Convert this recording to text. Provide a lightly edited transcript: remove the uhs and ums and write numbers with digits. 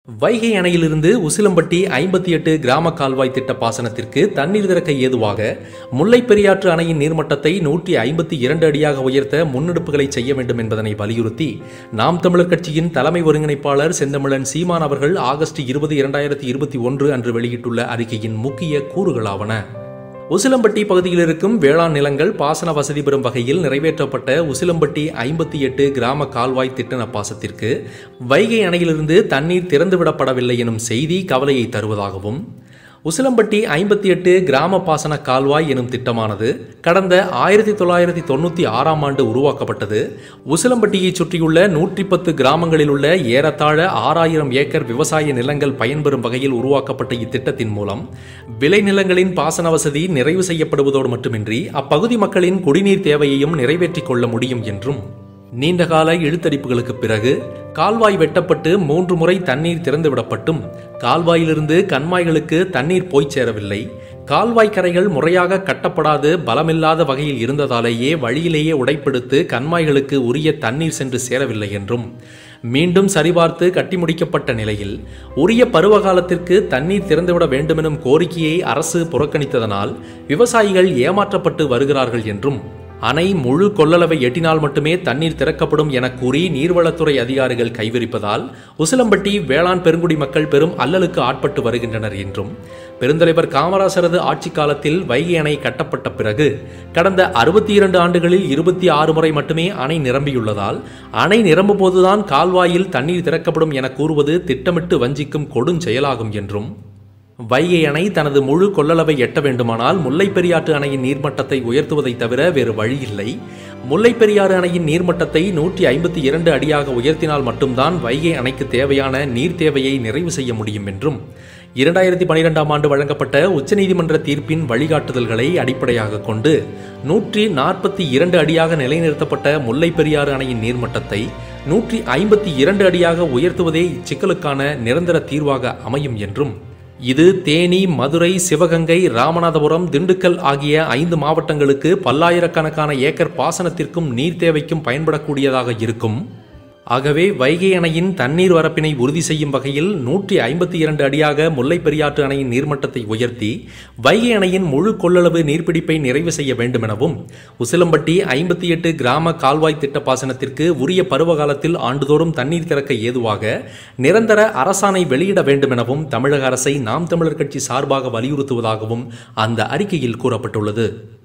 வைகை அணையிலிருந்து உசிலம்பட்டி 58 கிராம கால்வாய் திட்ட பாசனத்திற்கு தண்ணீர் திறக்க ஏதுவாக முல்லை பெரியாற்று அணையின் நீர்மட்டத்தை 152 அடியாக உயர்த்த முன்னெடுப்புகளை செய்ய வேண்டும் என்பதனை வலியுறுத்தி நாம் தமிழர் கட்சியின் தலைமை ஒருங்கிணைப்பாளர் செந்தமிழன் சீமான் அவர்கள் ஆகஸ்ட் 20, 2021 அன்று வெளியிட்டுள்ள அறிக்கையின் முக்கிய கூறுகளாவன. உசிலம்பட்டி பகுதியில் இருக்கும் வேளாண் நிலங்கள் பாசன வசதி பெறும் வகையில் நிறைவேற்றப்பட்ட உசிலம்பட்டி 58 கிராம கால்வாய் திட்ட பாசனத்திற்கு வைகை அணையிலிருந்து தண்ணீர் திறந்துவிடப்படவில்லை எனும் செய்தி கவலையை தருவதாகவும், உசிலம்பட்டி 58 கிராம பாசன கால்வாய் எனும் திட்டமானது கடந்த 1996ஆம் ஆண்டு உருவாக்கப்பட்டது. உசிலம்பட்டியை சுற்றியுள்ள 110 கிராமங்களில் உள்ள ஏறத்தாழ 6000 ஏக்கர் விவசாய நிலங்கள் பயன்பெறும் வகையில் உருவாக்கப்பட்ட இத்திட்டத்தின் மூலம் விளைநிலங்களின் பாசன வசதி நிறைவு செய்யப்படுவதோடு மட்டுமின்றி அப்பகுதி மக்களின் குடிநீர் தேவையையும் நிறைவேற்றிக் கொள்ள முடியும் என்றும், நீண்டகால இழுத்தடிப்புகளுக்கு பிறகு கால்வாய் வெட்டப்பட்டு 3 முறை தண்ணீர் திறந்துவிடப்பட்டும் கால்வாயிலிருந்து கண்மாய்களுக்கு தண்ணீர் போய் சேரவில்லை. கால்வாய் கரைகள் முறையாக கட்டப்படாது பலமில்லாத வகையில் இருந்ததாலேயே வழியிலேயே உடைப்பெடுத்து கண்மாய்களுக்கு உரிய தண்ணீர் சென்று சேரவில்லை என்றும், மீண்டும் சரிபார்த்து கட்டி முடிக்கப்பட்ட நிலையில் உரிய பருவகாலத்திற்கு தண்ணீர் திறந்துவிட வேண்டுமெனும் கோரிக்கையை அரசு புறக்கணித்ததனால் விவசாயிகள் ஏமாற்றப்பட்டு வருகிறார்கள் என்றும், அணை முழு கொள்ளளவை எட்டினால் மட்டுமே தண்ணீர் திறக்கப்படும் என கூறி நீர்வளத்துறை அதிகாரிகள் கைவிரிப்பதால் உசிலம்பட்டி வேளாண் பெருங்குடி மக்கள் பெரும் அல்லலுக்கு ஆட்பட்டு வருகின்றனர் என்றும், பெருந்தலைவர் காமராசரது ஆட்சி காலத்தில் வைகை அணை கட்டப்பட்ட பிறகு கடந்த 62 ஆண்டுகளில் 26 முறை மட்டுமே அணை நிரம்பியுள்ளதால் அணை நிரம்பும் போதுதான் கால்வாயில் தண்ணீர் திறக்கப்படும் என கூறுவது திட்டமிட்டு வஞ்சிக்கும் கொடுஞ்செயலாகும் என்றும், வைகை அணை தனது முழு கொள்ளளவை எட்ட வேண்டுமானால் முல்லை பெரியாற்று அணையின் நீர்மட்டத்தை உயர்த்துவதை தவிர வேறு வழியில்லை. முல்லை பெரியாறு அணையின் நீர்மட்டத்தை 152 அடியாக உயர்த்தினால் மட்டும்தான் வைகை அணைக்கு தேவையான நீர் தேவையை நிறைவு செய்ய முடியும் என்றும், 2012ஆம் ஆண்டு வழங்கப்பட்ட உச்சநீதிமன்ற தீர்ப்பின் வழிகாட்டுதல்களை அடிப்படையாக கொண்டு 142 அடியாக நிலைநிறுத்தப்பட்ட முல்லை பெரியாறு அணையின் நீர்மட்டத்தை 152 அடியாக உயர்த்துவதே இச்சிக்கலுக்கான நிரந்தர தீர்வாக அமையும் என்றும், இது தேனி, மதுரை, சிவகங்கை, ராமநாதபுரம், திண்டுக்கல் ஆகிய 5 மாவட்டங்களுக்கு பல்லாயிரக்கணக்கான ஏக்கர் பாசனத்திற்கும் நீர் தேவைக்கும் பயன்படக்கூடியதாக இருக்கும். ஆகவே வைகை அணையின் தண்ணீர் வரப்பினை உறுதி செய்யும் வகையில் 152 அடியாக முல்லை பெரியாற்று அணையின் நீர்மட்டத்தை உயர்த்தி வைகை அணையின் முழு கொள்ளளவு நீர்பிடிப்பை நிறைவு செய்ய வேண்டும் எனவும், உசிலம்பட்டி 58 கிராம கால்வாய் திட்ட பாசனத்திற்கு உரிய பருவகாலத்தில் ஆண்டுதோறும் தண்ணீர் திறக்க ஏதுவாக நிரந்தர அரசாணை வெளியிட வேண்டும் எனவும் தமிழக அரசை நாம் தமிழர் கட்சி சார்பாக வலியுறுத்துவதாகவும் அந்த அறிக்கையில் கூறப்பட்டுள்ளது.